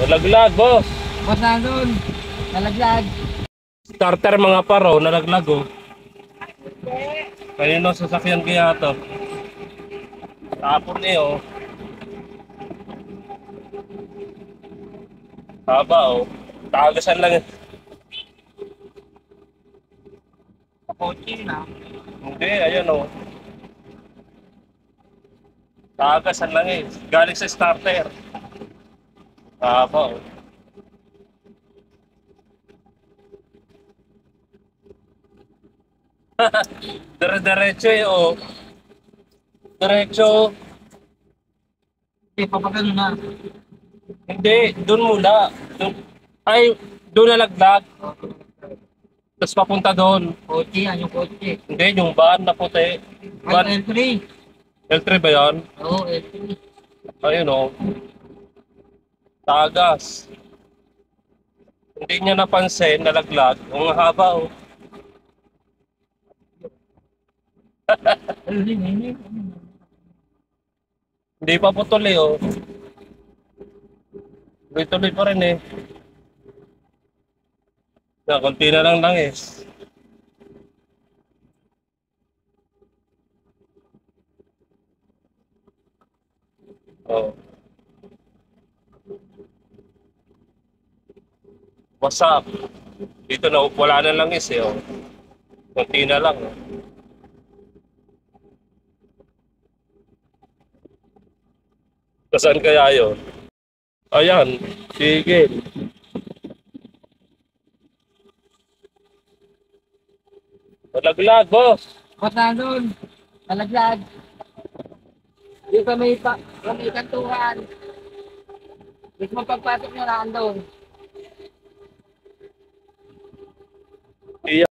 Nalaglag, boss. Boss nandun. Nalaglag. Starter mga paro, nalaglag oh. Kanino sasakyan kaya to? Tapon eh oh. Haba oh. Tagasan lang eh. Kotse na. Hindi, ayan oh. Tagasan lang eh. Galing sa starter. Haba oh. Dire-diretso eh oh. Diretso. Papagano na. Hindi, doon muna. Ay, doon nalaglag. Tapos papunta doon. Kotse yan, yung kotse. Hindi, yung van na puti. Van, Ay, L3. L3 ba yan? Oo, L3. Ayun o. Tagas. Hindi niya napansin, nalaglag. Ang haba o. Hindi pa putol eh o. Tuloy-tuloy pa rin eh. Na, konti na lang langis. Oh. What's up? Dito na wala na langis eh oh. Konti na lang oh. Saan kaya yun? Ayan, sige. Nalaglag, boss. Boss nandun. Nalaglag. Dito may kantuhan. Mismo pagpasok nyo nandun.